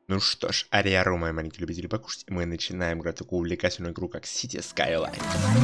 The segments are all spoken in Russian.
Ну что ж, ариару, мои маленькие любители покушать, мы начинаем играть такую увлекательную игру, как City Skyline.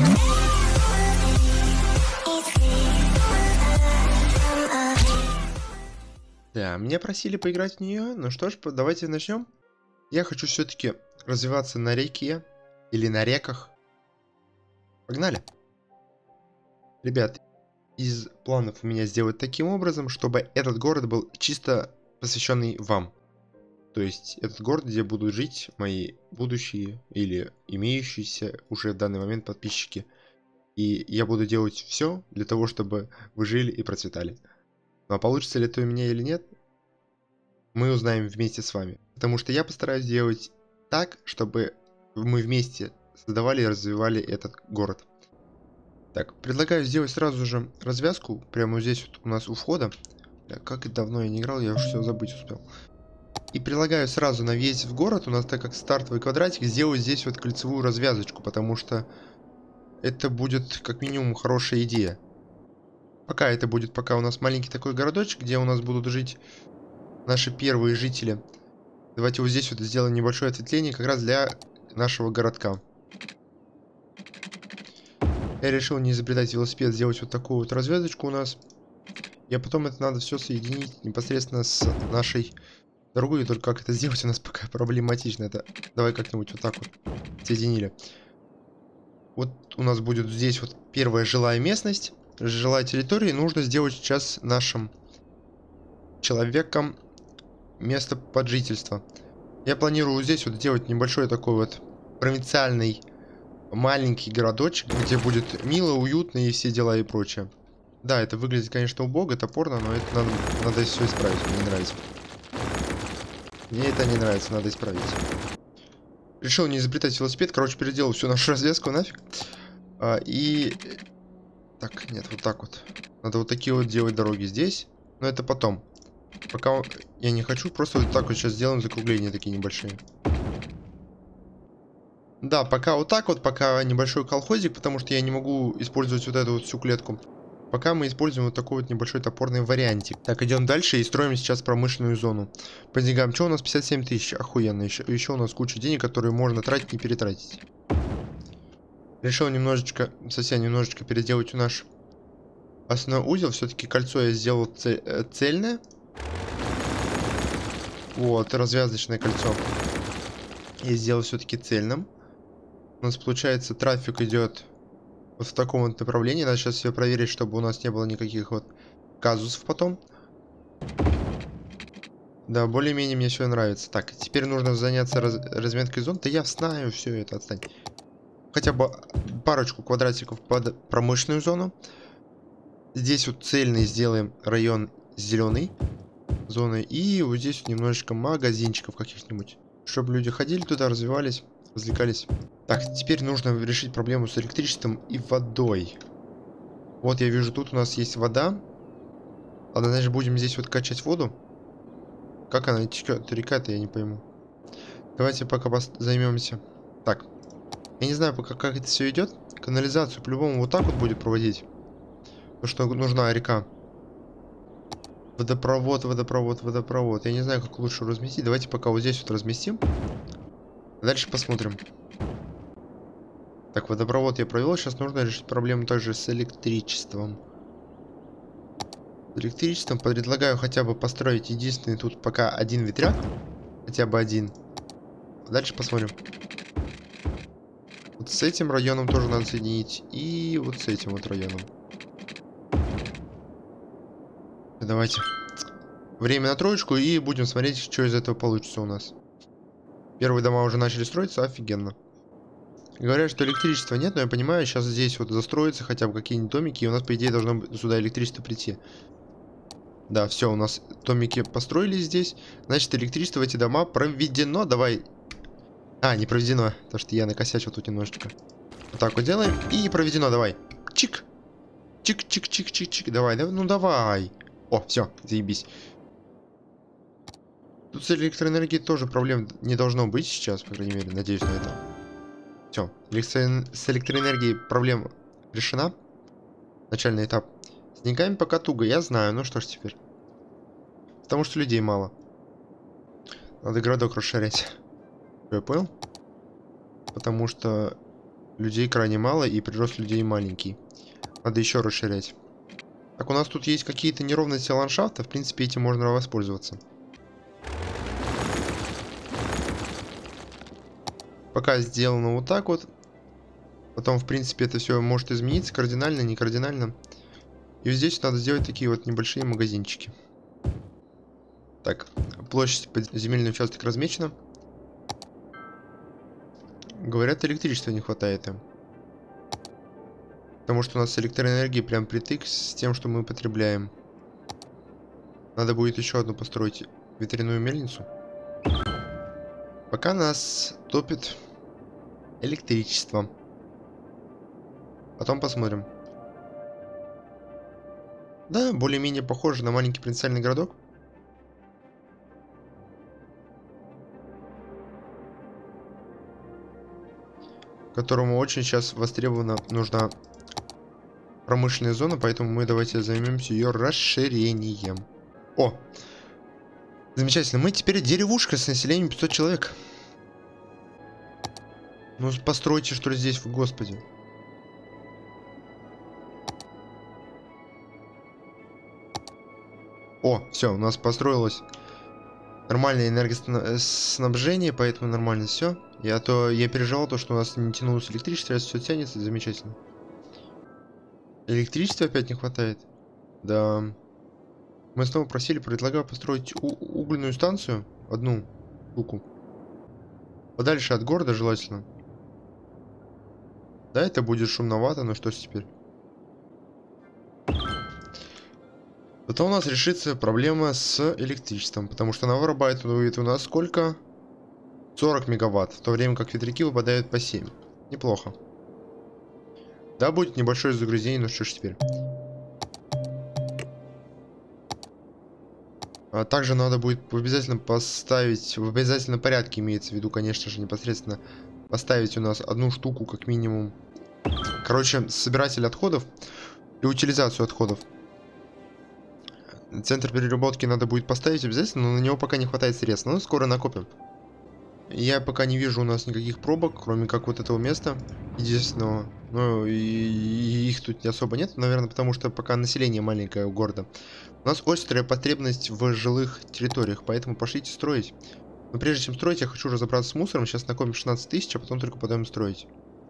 Да, меня просили поиграть в нее, ну что ж, давайте начнем. Я хочу все-таки развиваться на реке или на реках. Погнали. Ребят, из планов у меня сделать таким образом, чтобы этот город был чисто посвященный вам. То есть этот город, где будут жить мои будущие или имеющиеся уже в данный момент подписчики. И я буду делать все для того, чтобы вы жили и процветали. Ну а получится ли это у меня или нет, мы узнаем вместе с вами. Потому что я постараюсь сделать так, чтобы мы вместе создавали и развивали этот город. Так, предлагаю сделать сразу же развязку. Прямо здесь вот у нас у входа. Как давно я не играл, я уже все забыть успел. И предлагаю сразу на весь в город, у нас так как стартовый квадратик, сделать здесь вот кольцевую развязочку, потому что это будет как минимум хорошая идея. Пока у нас маленький такой городочек, где у нас будут жить наши первые жители. Давайте вот здесь вот сделаем небольшое ответвление как раз для нашего городка. Я решил не изобретать велосипед, сделать вот такую вот развязочку у нас. И потом это надо все соединить непосредственно с нашей дорогой. Только как это сделать у нас пока проблематично. Это давай как-нибудь вот так вот соединили. Вот у нас будет здесь вот первая жилая местность, жилая территория. Нужно сделать сейчас нашим человекам место под жительство. Я планирую здесь вот сделать небольшой такой вот провинциальный маленький городочек, где будет мило, уютно и все дела и прочее. Да, это выглядит, конечно, убого, топорно, но это надо все исправить. Мне не нравится. Мне это не нравится, надо исправить. Решил не изобретать велосипед, короче, переделал всю нашу развязку нафиг. Так, нет, вот так вот. Надо вот такие вот делать дороги здесь. Но это потом. Пока я не хочу, просто вот так вот сейчас сделаем закругления такие небольшие. Да, пока вот так вот, пока небольшой колхозик, потому что я не могу использовать вот эту вот всю клетку. Пока мы используем вот такой вот небольшой топорный вариантик. Так, идем дальше и строим сейчас промышленную зону. По деньгам, что у нас 57 тысяч? Охуенно, еще у нас куча денег, которые можно тратить, не перетратить. Решил совсем немножечко переделать наш основной узел. Все-таки кольцо я сделал цельное. Вот, развязочное кольцо. Я сделал все-таки цельным. У нас, получается, трафик идет вот в таком вот направлении. Надо сейчас все проверить, чтобы у нас не было никаких вот казусов потом. Да, более-менее мне все нравится. Так, теперь нужно заняться разметкой зон. Да я знаю все это, отстань. Хотя бы парочку квадратиков под промышленную зону. Здесь вот цельный сделаем район зеленый зоны. И вот здесь вот немножечко магазинчиков каких-нибудь. Чтобы люди ходили туда, развивались, развлекались. Так, теперь нужно решить проблему с электричеством и водой. Вот я вижу, тут у нас есть вода. Ладно, значит, будем здесь вот качать воду. Как она течет? Река-то я не пойму. Давайте пока займемся. Так. Я не знаю пока, как это все идет. Канализацию по-любому вот так вот будет проводить. Потому что нужна река. Водопровод. Я не знаю, как лучше разместить. Давайте пока вот здесь вот разместим. Дальше посмотрим. Так, водопровод я провел. Сейчас нужно решить проблему также с электричеством. С электричеством предлагаю хотя бы построить единственный тут пока один ветряк. Хотя бы один. Дальше посмотрим. Вот с этим районом тоже надо соединить. И вот с этим вот районом. Давайте. Время на троечку и будем смотреть, что из этого получится у нас. Первые дома уже начали строиться, офигенно. Говорят, что электричества нет, но я понимаю, сейчас здесь вот застроятся хотя бы какие-нибудь домики, и у нас, по идее, должно сюда электричество прийти. Да, все, у нас домики построились здесь. Значит, электричество в эти дома проведено. Давай. А, не проведено, потому что я накосячил тут немножечко. Вот так вот делаем. И проведено, давай. Чик. Чик-чик-чик-чик-чик. Давай, ну давай. О, все, заебись. Тут с электроэнергией тоже проблем не должно быть сейчас, по крайней мере, надеюсь на это. Все, с электроэнергией проблема решена. Начальный этап. С деньгами пока туго, я знаю, ну что ж теперь. Потому что людей мало. Надо городок расширять. Я понял? Потому что людей крайне мало и прирост людей маленький. Надо еще расширять. Так, у нас тут есть какие-то неровности ландшафта. В принципе, этим можно воспользоваться. Пока сделано вот так вот. Потом, в принципе, это все может измениться кардинально, не кардинально. И здесь надо сделать такие вот небольшие магазинчики. Так, площадь под земельный участок размечена. Говорят, электричества не хватает им. Потому что у нас электроэнергии прям притык с тем, что мы потребляем. Надо будет еще одну построить ветряную мельницу. Пока нас топит электричество. Потом посмотрим. Да, более-менее похоже на маленький провинциальный городок. Которому очень сейчас востребована нужна промышленная зона, поэтому мы давайте займемся ее расширением. О! Замечательно, мы теперь деревушка с населением 500 человек. Ну постройте, что ли, здесь, господи. О, все, у нас построилось нормальное энергоснабжение, поэтому нормально все. Я переживал то, что у нас не тянулось электричество, сейчас все тянется, замечательно. Электричества опять не хватает. Да. Мы снова просили, предлагаю построить угольную станцию. Одну штуку. Подальше от города желательно. Да, это будет шумновато, но что ж теперь. Потом у нас решится проблема с электричеством, потому что она вырабатывает у нас сколько? 40 мегаватт, в то время как ветряки выпадают по 7. Неплохо. Да, будет небольшое загрязнение, но что ж теперь. А также надо будет обязательно поставить, в обязательном порядке имеется в виду, конечно же, непосредственно поставить у нас одну штуку, как минимум. Короче, собиратель отходов и утилизацию отходов. Центр переработки надо будет поставить обязательно, но на него пока не хватает средств. Но скоро накопим. Я пока не вижу у нас никаких пробок, кроме как вот этого места единственного. Ну, и их тут не особо нет, наверное, потому что пока население маленькое у города. У нас острая потребность в жилых территориях, поэтому пошлите строить. Но прежде чем строить, я хочу разобраться с мусором. Сейчас накопим 16 тысяч, а потом только пойдем строить.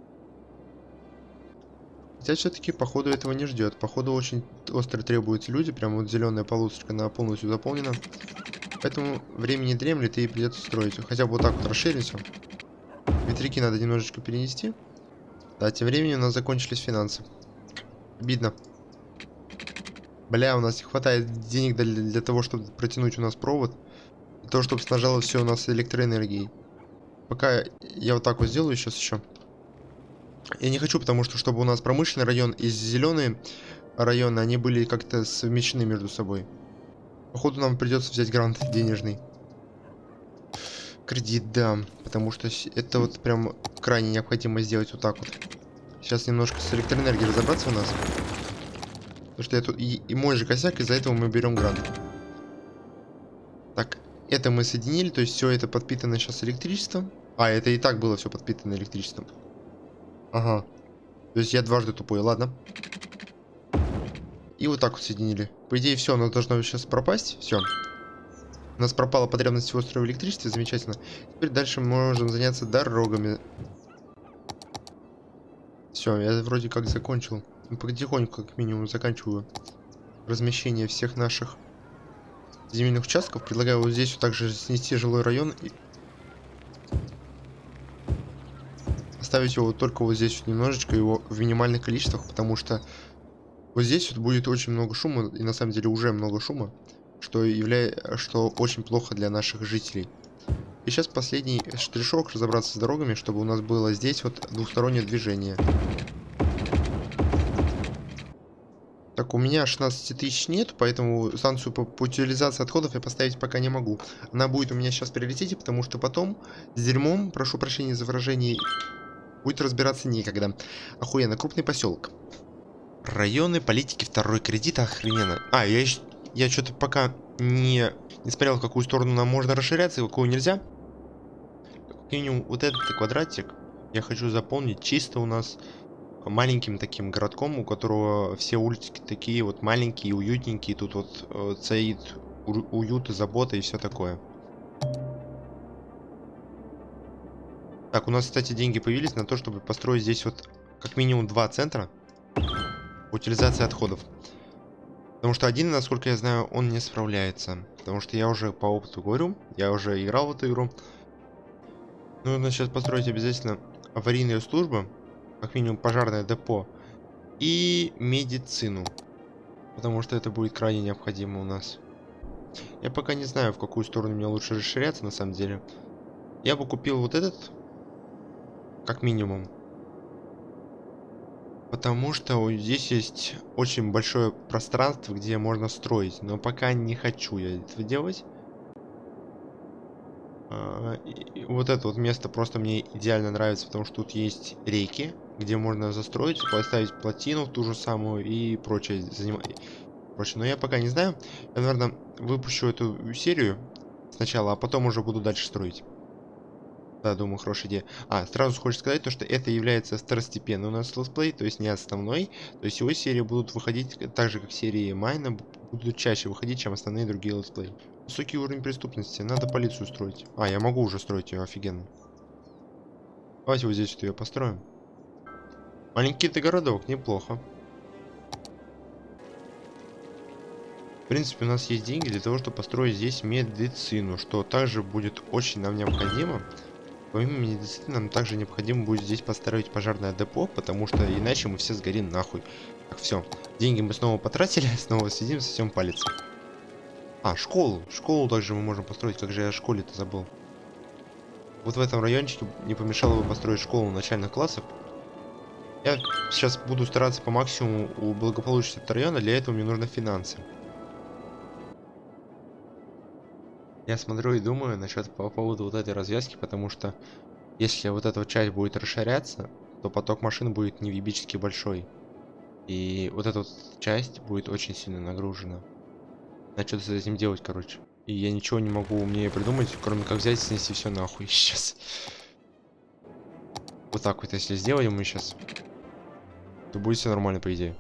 Хотя все-таки, походу, этого не ждет. Походу, очень остро требуются люди. Прям вот зеленая полосочка, она полностью заполнена. Поэтому время не дремлет и придется строить. Хотя бы вот так вот расширить. Ветряки надо немножечко перенести. Да, тем временем у нас закончились финансы. Обидно. Бля, у нас не хватает денег для того, чтобы протянуть у нас провод. Для того, чтобы снажало все у нас электроэнергией. Пока я вот так вот сделаю сейчас еще. Я не хочу, потому что чтобы у нас промышленный район и зеленые районы, они были как-то совмещены между собой. Походу нам придется взять грант денежный. Кредит, да. Потому что это вот прям крайне необходимо сделать вот так вот. Сейчас немножко с электроэнергией разобраться у нас. Потому что это и мой же косяк, из-за этого мы берем грант. Так, это мы соединили, то есть все это подпитано сейчас электричеством. А, это и так было все подпитано электричеством. Ага. То есть я дважды тупой, ладно. И вот так вот соединили. По идее, все, оно должно сейчас пропасть. Все. У нас пропала потребность в остром электричестве, замечательно. Теперь дальше мы можем заняться дорогами. Все, я вроде как закончил. Потихоньку, как минимум, заканчиваю размещение всех наших земельных участков. Предлагаю вот здесь вот также снести жилой район и оставить его вот только вот здесь вот немножечко, его в минимальных количествах, потому что вот здесь вот будет очень много шума, и на самом деле уже много шума, что очень плохо для наших жителей. И сейчас последний штришок, разобраться с дорогами, чтобы у нас было здесь вот двухстороннее движение. Так, у меня 16 тысяч нет, поэтому станцию по утилизации отходов я поставить пока не могу. Она будет у меня сейчас в приоритете, потому что потом с дерьмом, прошу прощения за выражение, будет разбираться некогда. Охуенно, крупный поселок. Районы политики, второй кредит, охрененно. А, я что-то пока не смотрел, в какую сторону нам можно расширяться и в какую нельзя. Как минимум, вот этот квадратик я хочу заполнить чисто у нас маленьким таким городком, у которого все улицы такие вот маленькие, уютненькие. Тут вот царит уют и забота и все такое. Так, у нас, кстати, деньги появились на то, чтобы построить здесь вот как минимум 2 центра утилизации отходов. Потому что один, насколько я знаю, он не справляется. Потому что я уже по опыту говорю, я уже играл в эту игру. Нужно сейчас построить обязательно аварийную службу, как минимум пожарное депо и медицину. Потому что это будет крайне необходимо у нас. Я пока не знаю, в какую сторону мне лучше расширяться, на самом деле. Я бы купил вот этот, как минимум. Потому что здесь есть очень большое пространство, где можно строить. Но пока не хочу я этого делать. Вот это вот место просто мне идеально нравится, потому что тут есть реки, где можно застроить, поставить плотину ту же самую и прочее. Но я пока не знаю. Я, наверное, выпущу эту серию сначала, а потом уже буду дальше строить. Да, думаю, хорошая идея. Сразу хочешь сказать, то, что это является второстепенный у нас летсплей, то есть не основной. То есть его серии будут выходить, так же как серии Майна, будут чаще выходить, чем основные другие летсплеи. Высокий уровень преступности, надо полицию строить. Я могу уже строить ее, офигенно. Давайте вот здесь вот ее построим. Маленький-то городок, неплохо. В принципе, у нас есть деньги для того, чтобы построить здесь медицину, что также будет очень нам необходимо. Помимо медицины, нам также необходимо будет здесь построить пожарное депо, потому что иначе мы все сгорим нахуй. Так, все. Деньги мы снова потратили, снова сидим, сосем палец. Школу. Школу также мы можем построить, как же я о школе-то забыл. Вот в этом райончике не помешало бы построить школу начальных классов. Я сейчас буду стараться по максимуму благополучить этот район, а для этого мне нужны финансы. Я смотрю и думаю насчет по поводу вот этой развязки, потому что если вот эта вот часть будет расширяться, то поток машин будет невъебически большой. И вот эта вот часть будет очень сильно нагружена. Надо что-то с этим делать, короче. И я ничего не могу умнее придумать, кроме как взять и снести все нахуй сейчас. Вот так вот, если сделаем мы сейчас, то будет все нормально, по идее.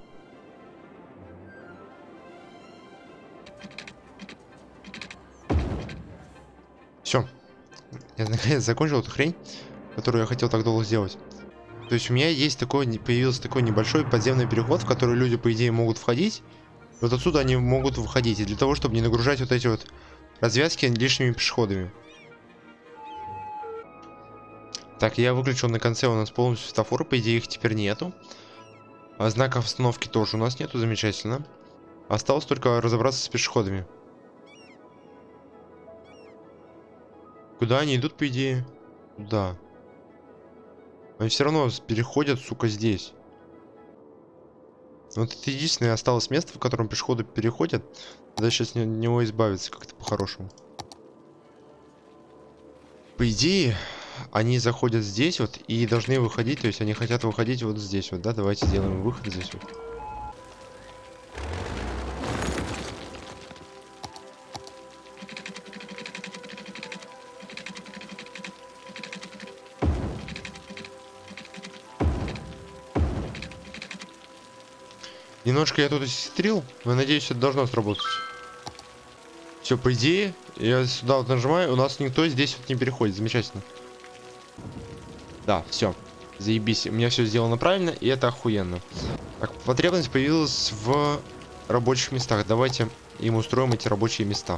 Все. Я наконец закончил эту хрень, которую я хотел так долго сделать. То есть у меня есть появился такой небольшой подземный переход, в который люди, по идее, могут входить. Вот отсюда они могут выходить. И для того, чтобы не нагружать вот эти вот развязки лишними пешеходами. Так, я выключил на конце у нас полностью светофоры. По идее, их теперь нету. Знаков остановки тоже у нас нету. Замечательно. Осталось только разобраться с пешеходами. Куда они идут, по идее? Туда. Они все равно переходят, сука, здесь. Вот это единственное осталось место, в котором пешеходы переходят. Надо сейчас от него избавиться как-то по-хорошему. По идее, они заходят здесь вот и должны выходить. То есть они хотят выходить вот здесь вот, да? Давайте сделаем выход здесь вот. Немножко я тут осестрил, но надеюсь, это должно сработать. Все, по идее, я сюда вот нажимаю, у нас никто здесь вот не переходит. Замечательно. Да, все. Заебись. У меня все сделано правильно, и это охуенно. Так, потребность появилась в рабочих местах. Давайте им устроим эти рабочие места.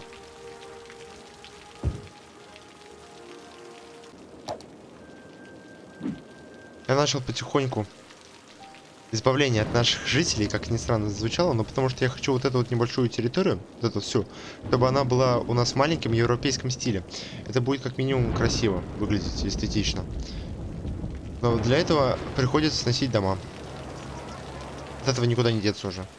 Я начал потихоньку избавление от наших жителей, как ни странно звучало, но потому что я хочу вот эту вот небольшую территорию, вот эту всю, чтобы она была у нас в маленьком европейском стиле. Это будет как минимум красиво выглядеть, эстетично. Но для этого приходится сносить дома. От этого никуда не деться уже.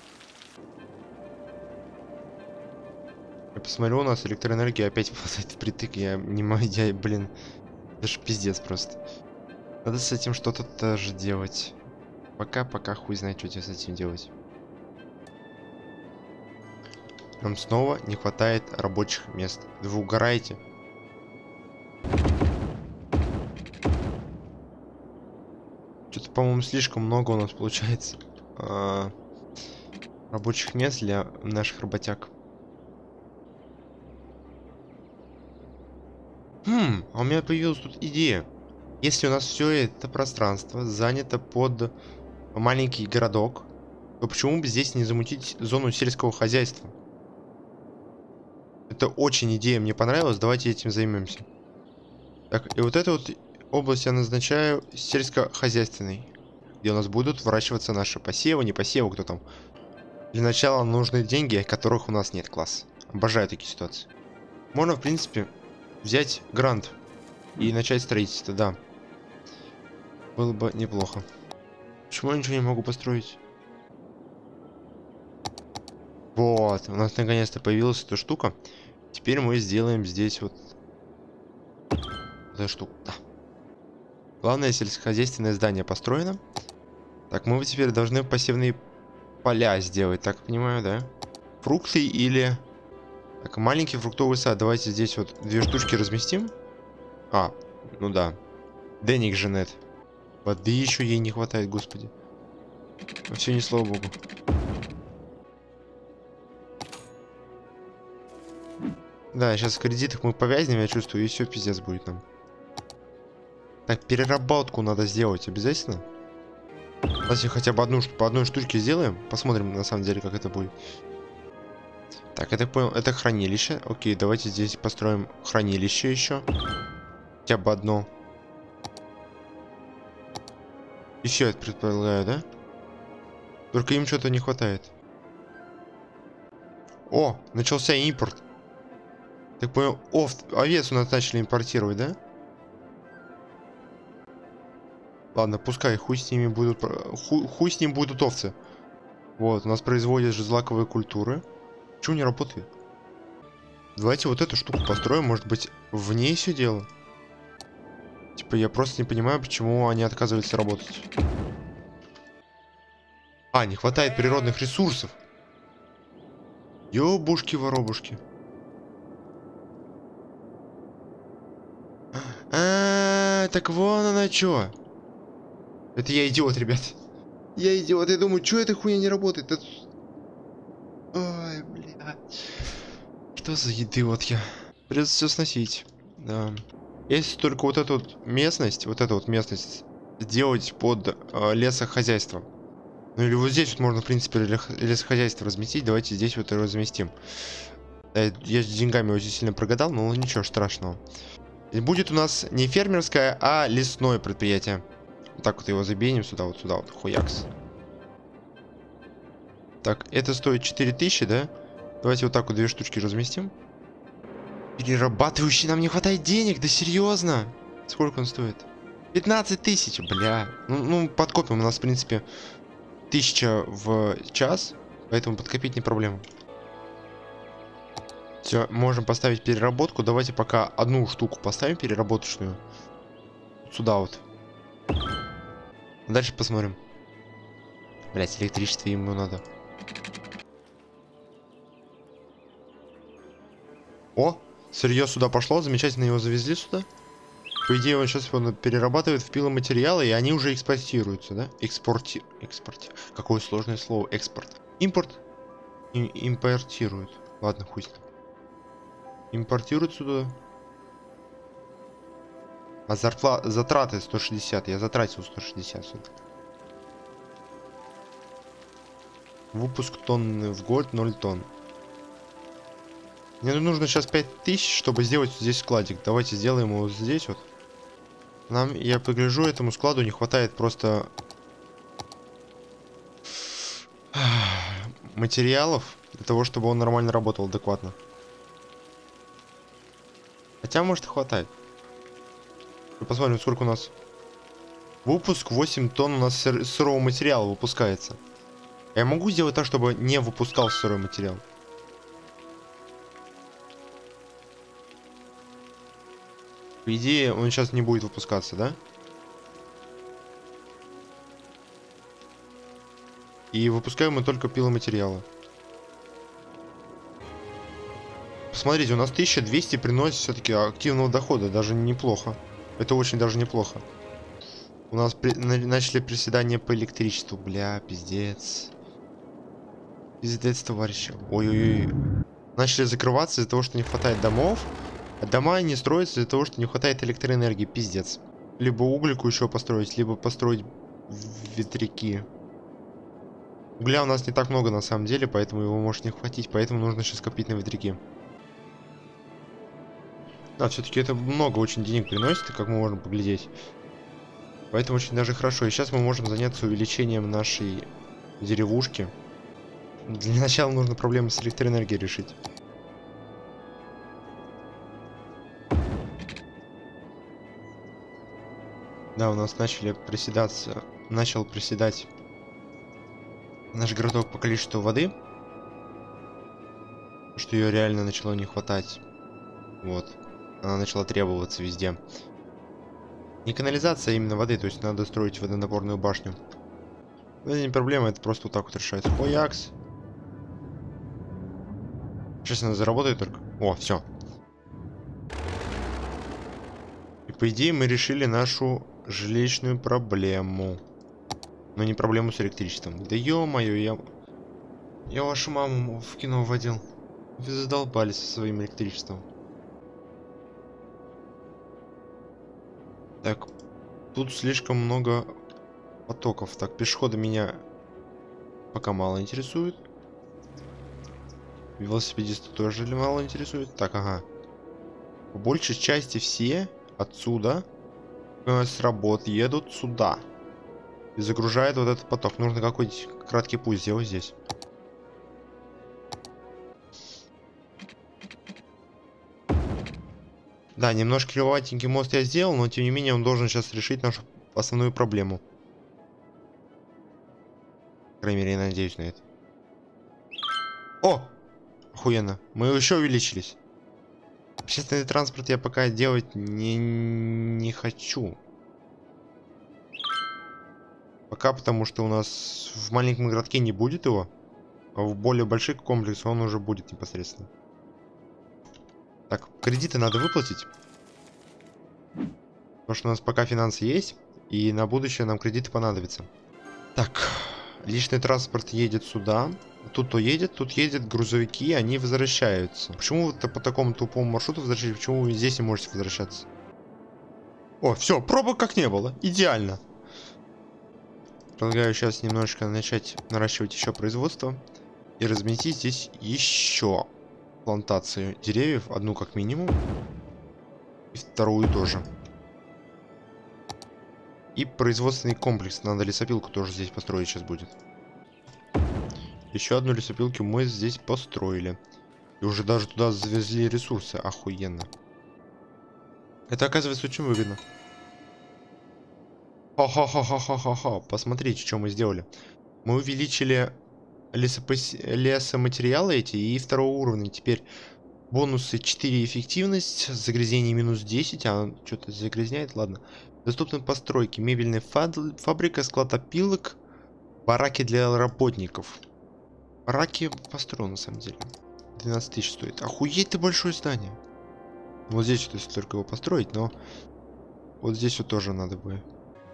Я посмотрю, у нас электроэнергия опять падает впритык. Я не могу, блин, это ж пиздец просто. Надо с этим что-то тоже делать. Пока хуй знает, что тебе с этим делать. Нам снова не хватает рабочих мест. Вы угораете? Что-то, по-моему, слишком много у нас получается рабочих мест для наших работяг. А у меня появилась тут идея. Если у нас все это пространство занято под маленький городок, то почему бы здесь не замутить зону сельского хозяйства? Это очень идея, мне понравилась, давайте этим займемся. Так, и вот эту вот область я назначаю сельскохозяйственной, где у нас будут выращиваться наши посевы, не посевы, кто там. Для начала нужны деньги, которых у нас нет, класс. Обожаю такие ситуации. Можно, в принципе, взять грант и начать строительство, да. Было бы неплохо. Почему я ничего не могу построить? Вот, у нас наконец-то появилась эта штука. Теперь мы сделаем здесь вот эту штуку. Да. Главное сельскохозяйственное здание построено. Так, мы теперь должны посевные поля сделать, так понимаю, да? Фрукты или... Так, маленький фруктовый сад. Давайте здесь вот 2 штучки разместим. Ну да. Денег же нет. Воды еще ей не хватает, господи. Все не слава богу. Да, сейчас в кредитах мы повязнем, я чувствую, и все пиздец будет нам. Так, переработку надо сделать обязательно. Давайте хотя бы по одной штучке сделаем. Посмотрим, на самом деле, как это будет. Так, я так понял, это хранилище. Окей, давайте здесь построим хранилище еще. Хотя бы одно. И все, я предполагаю, да? Только им что-то не хватает. О, начался импорт. Так понял, овец у нас начали импортировать, да? Ладно, пускай, хуй с ними будут... Хуй с ним будут овцы. Вот, у нас производят же злаковые культуры. Чего не работает? Давайте вот эту штуку построим, может быть, в ней все дело? Типа, я просто не понимаю, почему они отказываются работать. Не хватает природных ресурсов. Ёбушки-воробушки. Так вон она чё. Это я идиот, ребят. Я идиот, я думаю, чё эта хуйня не работает? Ой, бля. Что за идиот я? Придется все сносить. Да. Если только вот эту вот местность сделать под лесохозяйство. Ну или вот здесь вот можно, в принципе, лесохозяйство разместить. Давайте здесь вот и разместим. Я с деньгами очень сильно прогадал, но ничего страшного. И будет у нас не фермерское, а лесное предприятие. Вот так вот его забейнем сюда, вот хуякс. Так, это стоит 4000, да? Давайте вот так вот 2 штучки разместим. Перерабатывающий, нам не хватает денег, да серьезно? Сколько он стоит? 15 тысяч, бля. Ну, подкопим, у нас, в принципе, 1000 в час, поэтому подкопить не проблема. Все, можем поставить переработку. Давайте пока одну штуку поставим переработочную. Сюда вот. Дальше посмотрим. Блять, электричество ему надо. О, сырье сюда пошло, замечательно его завезли сюда. По идее, он сейчас его перерабатывает в пиломатериалы, и они уже экспортируются, да? Какое сложное слово, экспорт. Импорт. Импортируют. Ладно, хуй с ним. Импортируют сюда. А затраты 160. Я затратил 160 сюда. Выпуск тонны в год 0 тонн. Мне нужно сейчас 5000, чтобы сделать здесь складик. Давайте сделаем его вот здесь вот. Нам, я погляжу, этому складу не хватает просто материалов для того, чтобы он нормально работал адекватно. Хотя, может, и хватает. Посмотрим, сколько у нас. Выпуск 8 тонн у нас сырого материала выпускается. Я могу сделать так, чтобы не выпускал сырой материал. По идее, он сейчас не будет выпускаться, да? И выпускаем мы только пиломатериалы. смотрите, у нас 1200 приносит все-таки активного дохода. Даже неплохо. Это очень даже неплохо. У нас начали приседания по электричеству. Бля, пиздец. Пиздец, товарищи. Ой-ой-ой. Начали закрываться из-за того, что не хватает домов. А дома не строятся из-за того, что не хватает электроэнергии. Пиздец. Либо угольку еще построить, либо построить ветряки. Угля у нас не так много на самом деле, поэтому его может не хватить. Поэтому нужно сейчас копить на ветряки. Да, все-таки это много очень денег приносит, как мы можем поглядеть. Поэтому очень даже хорошо. И сейчас мы можем заняться увеличением нашей деревушки. Для начала нужно проблемы с электроэнергией решить. Да, у нас начал приседать наш городок по количеству воды. Что ее реально начало не хватать. Вот. Она начала требоваться везде. Не канализация, а именно воды. То есть надо строить водонапорную башню. Но это не проблема, это просто вот так вот решается. Хуякс. Сейчас она заработает только. О, все. И по идее мы решили нашу жилищную проблему. Но не проблему с электричеством. Да ё-моё, я вашу маму в кино водил. Вы задолбались со своим электричеством. Так, тут слишком много потоков. Так, пешеходы меня пока мало интересуют. Велосипедисты тоже мало интересуют. Так, ага. По большей части все отсюда с работ едут сюда. И загружают вот этот поток. Нужно какой-нибудь краткий путь сделать здесь. Да, немножко кривоватенький мост я сделал, но тем не менее он должен сейчас решить нашу основную проблему. По крайней мере, я надеюсь на это. О! Охуенно. Мы еще увеличились. Общественный транспорт я пока делать не хочу. Пока, потому что у нас в маленьком городке не будет его. А в более больших комплексах он уже будет непосредственно. Так, кредиты надо выплатить. Потому что у нас пока финансы есть. И на будущее нам кредиты понадобятся. Так, личный транспорт едет сюда. Тут то едет, тут едет грузовики, они возвращаются. Почему вы по такому тупому маршруту возвращаетесь? Почему вы здесь не можете возвращаться? О, все, пробок как не было. Идеально. Предлагаю сейчас немножечко начать наращивать еще производство. И разместить здесь еще плантацию деревьев. Одну как минимум. И вторую тоже. И производственный комплекс. Надо лесопилку тоже здесь построить сейчас будет. Еще одну лесопилку мы здесь построили. И уже даже туда завезли ресурсы. Охуенно. Это оказывается очень выгодно. Ха-ха-ха-ха-ха-ха-ха. Посмотрите, что мы сделали. Мы увеличили лесоматериалы эти и второго уровня. Теперь бонусы 4 эффективность, загрязнение минус 10. А он что-то загрязняет, ладно. Доступны постройки. Мебельная фабрика, склад опилок, бараки для работников. Бараки построю на самом деле. 12 тысяч стоит. Охуеть ты большое здание. Вот здесь вот если только его построить, но вот здесь вот тоже надо бы.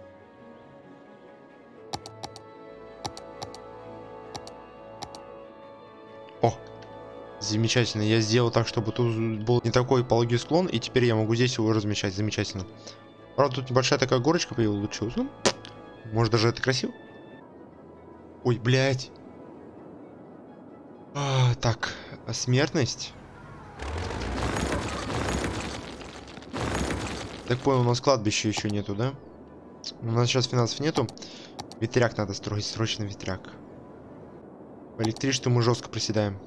О! Замечательно. Я сделал так, чтобы тут был не такой пологий склон, и теперь я могу здесь его размещать. Замечательно. Правда, тут небольшая такая горочка получилась. Ну, может, даже это красиво? Ой, блядь. Так, смертность. Так понял, у нас кладбища еще нету, да? У нас сейчас финансов нету. Ветряк надо строить, срочно ветряк. По электричеству мы жестко приседаем.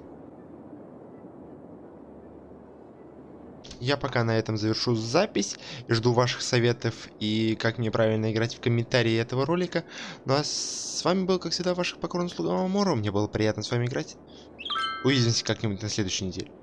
Я пока на этом завершу запись. И жду ваших советов и как мне правильно играть в комментарии этого ролика. Ну а с вами был, как всегда, ваш покорный слуга Моро. Мне было приятно с вами играть. Увидимся как-нибудь на следующей неделе.